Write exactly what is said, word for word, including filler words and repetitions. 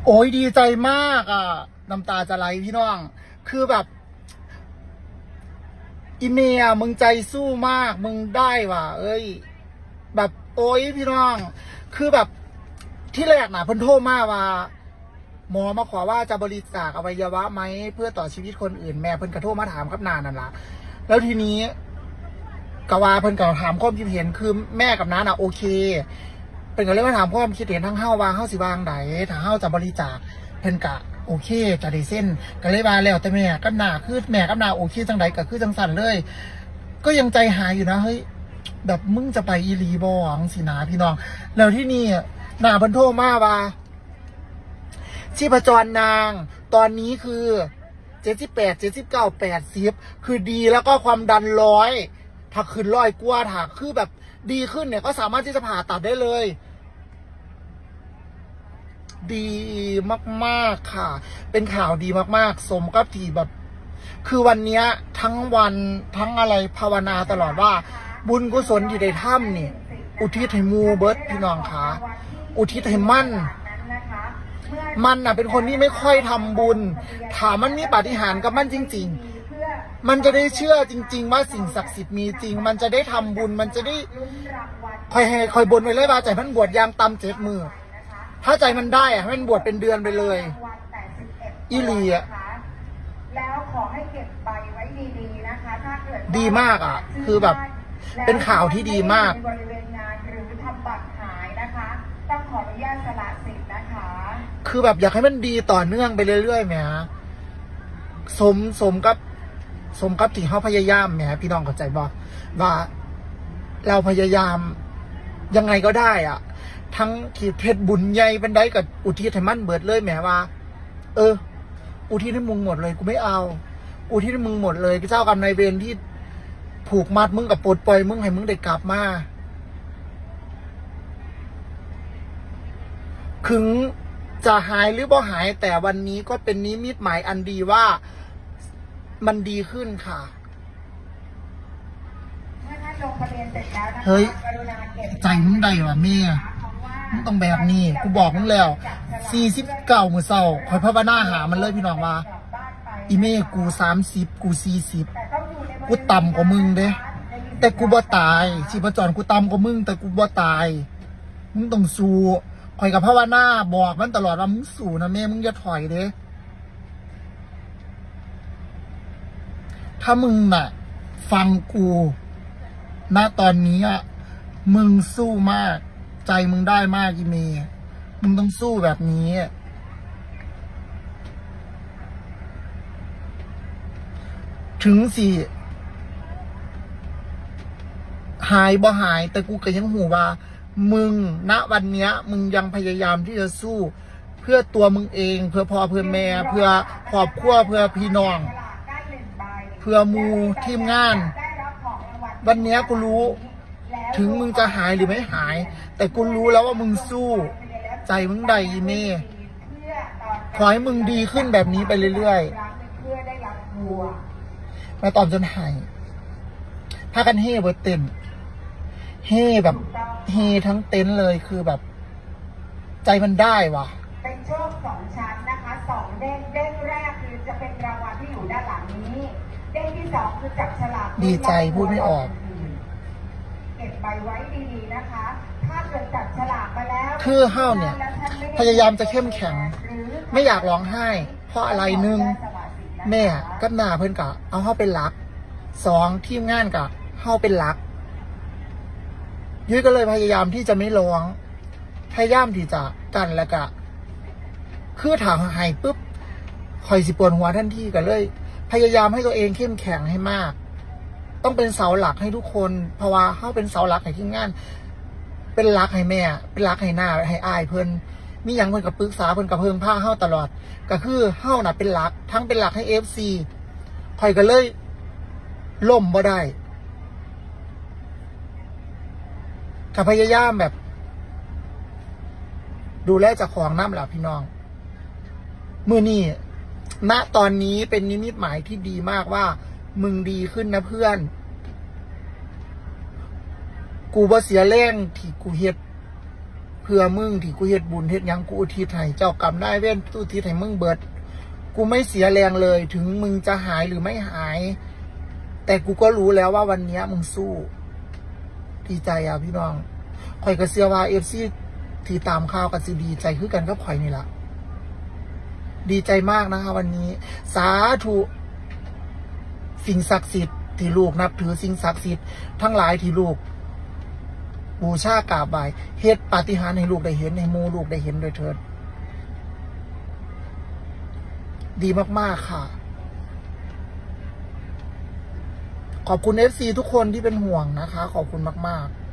โอ้ยดีใจมากอ่ะน้ำตาจะไหลพี่น้องคือแบบอีเมียมึงใจสู้มากมึงได้ว่ะเอ้ยแบบโอ้ยพี่น้องคือแบบที่แรกน่ะเพิ่นโทรมาว่าหมอมาขอว่าจะบริจาคอวัยวะไหมเพื่อต่อชีวิตคนอื่นแม่เพิ่นกระโทรมาถามครับนานนั่นล่ะแล้วทีนี้กว่าเพิ่นก็ถามความคิดเห็นคือแม่กับน้าน่ะโอเคเป็นก็เลยมาถามความคิดเห็นทั้งเฮาว่าเฮาสิวางใดถ้าเฮาจะบริจาคเพิ่นกะโอเคจะได้เส้นก็เลยมาแล้วแต่แม่กับน้าคือแม่กับน้าโอเคจังใดก็คือจังสั่นเลยก็ยังใจหายอยู่นะเฮ้ยแบบมึงจะไปอีลีบองสินะพี่น้องแล้วที่นี่น้าเพิ่นโทรมาว่าชีพจรนางตอนนี้คือเจ็ดสิบแปดเจ็ดสิบเก้าแปดสิบคือดีแล้วก็ความดันร้อยถ้าขึ้นร้อยกว่าถ้าคือแบบดีขึ้นเนี่ยก็สามารถที่จะผ่าตัดได้เลยดีมากๆค่ะเป็นข่าวดีมากๆสมกับที่แบบคือวันนี้ทั้งวันทั้งอะไรภาวนาตลอดว่าบุญกุศลที่ได้ทำนี่อุทิศให้มูเบิร์ตพี่น้องค่ะอุทิศให้มั่นมันน่ะเป็นคนที่ไม่ค่อยทำบุญถามมันมีปาฏิหาริย์กับมันจริงๆมันจะได้เชื่อจริงๆว่าสิ่งศักดิ์สิทธิ์มีจริงมันจะได้ทำบุญมันจะได้คอยให้คอยบนไว้เลยว่าใจมันบวชยางตำเจ็ดมือถ้าใจมันได้อะให้มันบวชเป็นเดือนไปเลยอีหลีอะแล้วขอให้เก็บใบไว้ดีๆนะคะถ้าเกิดดีมากอ่ะคือแบบเป็นข่าวที่ดีมากบริเวณงานหรือทำบัตรหายนะคะต้องขออนุญาตสละสิทธิ์นะคะคือแบบอยากให้มันดีต่อเนื่องไปเรื่อยๆแหมสมสมกับสมกับที่เขาพยายามแหมพี่น้องเข้าใจบ่ว่าเราพยายามยังไงก็ได้อ่ะทั้งขีดเพชรบุญใหญ่เป็นได้กับอุทิศให้มันเบิดเลยแหมว่าเอออุทิศให้มึงหมดเลยกูไม่เอาอุทิศให้มึงหมดเลยเจ้ากรรมนายเวรที่ผูกมัดมึงกับปลดปล่อยมึงให้มึงได้กลับมาถึงจะหายหรือบ่หายแต่วันนี้ก็เป็นนิมิตหมายอันดีว่ามันดีขึ้นค่ะเฮ้ยใจมึงได้ว่ะเมียมึงต้องแบบนี้กูบอกมึงแล้วสี่สิบเก้ามือเศร้าคอยพระบานาหามันเลยพี่น้องว่าอีเมกูสามสิบกูสี่สิบกูต่ำกว่ามึงเด้แต่กูบ่ตายชีพจรกูต่ำกว่ามึงแต่กูบ่ตายมึงต้องสู้คอยกับพระบานาบอกมันตลอดว่ามึงสู้นะเมมึงอย่าถอยเด้ถ้ามึงน่ะฟังกูณตอนนี้อ่ะมึงสู้มากใจมึงได้มากอีเมมึงต้องสู้แบบนี้ถึงสิหายบ่หายแต่กูก็ยังหูว่ามึงณวันเนี้ยมึงยังพยายามที่จะสู้เพื่อตัวมึงเองเพื่อพ่อเพื่อแม่เพื่อครอบครัวเพื่อพี่น้องเพื่อมูทีมงานวันเนี้ยกูรู้ถึงมึงจะหายหรือไม่หายแต่กูรู้แล้วว่ามึงสู้ใจมึงได้อีเม่ขอให้มึงดีขึ้นแบบนี้ไปเรื่อยๆมาตอนจนหายพากันเฮ่เบิร์ตเต็มเฮ่แบบเฮ่ทั้งเต็นท์เลยคือแบบใจมันได้ว่ะเป็นโชคสองชั้นนะคะสองเด้งเด้งแรกคือจะเป็นรางวัลที่อยู่ด้านหลังนี้เด้งที่สองคือจับฉลากดีใจพูดไม่ออกเก็บใบไว้ดีๆนะคะถ้าเกิดจับฉลากมาแล้วคือเฮ้าเนี่ยพยายามจะเข้มแข็งไม่อยากร้องไห้เพราะอะไรหนึ่งแม่กับหน้าเพื่อนกะเอาเฮ้าเป็นรักสองทีมงานกะเฮ้าเป็นรักยุ้ยก็เลยพยายามที่จะไม่ร้องพยายามที่จะกันแล้วกะคือถางหายปุ๊บคอยสิปวดหัวทันทีกันเลยพยายามให้ตัวเองเข้มแข็งให้มากต้องเป็นเสาหลักให้ทุกคนเพราะว่าเขาเป็นเสาหลักให้ทีมงานเป็นหลักให้แม่เป็นหลักให้หน้าให้อายเพิ่นมีอย่างเพิ่นกับปรึกษาเพิ่นกับเพิ่งผ้าเฮ้าตลอดก็คือเฮ้าน่ะเป็นหลักทั้งเป็นหลักให้เอฟซีคอยกันเลยล่มบ่ได้กับพยายามแบบดูแลจากของน้ำหลับพี่น้องมือนี่ณตอนนี้เป็นนิมิตหมายที่ดีมากว่ามึงดีขึ้นนะเพื่อนกูบ่เสียแรงที่กูเฮ็ดเพื่อมึงที่กูเฮ็ดบุญเฮ็ดหยังกูอุทิศให้เจ้ากรรมได้เว้นอุทิศให้มึงเบิดกูไม่เสียแรงเลยถึงมึงจะหายหรือไม่หายแต่กูก็รู้แล้วว่าวันนี้มึงสู้ดีใจอ่ะพี่น้องข่อยก็เชื่อว่าเอฟซีที่ตามข่าวกันสิดีใจคือกันกับข่อยนี่แหละดีใจมากนะคะวันนี้สาธุสิ่งศักดิ์สิทธิ์ที่ลูกนับถือสิ่งศักดิ์สิทธิ์ทั้งหลายที่ลูกบูชากราบไหว้เฮ็ดปาฏิหาริย์ให้ลูกได้เห็นให้หมู่ลูกได้เห็นโดยเถิดดีมากๆค่ะขอบคุณ เอฟ ซี ทุกคนที่เป็นห่วงนะคะขอบคุณมากๆ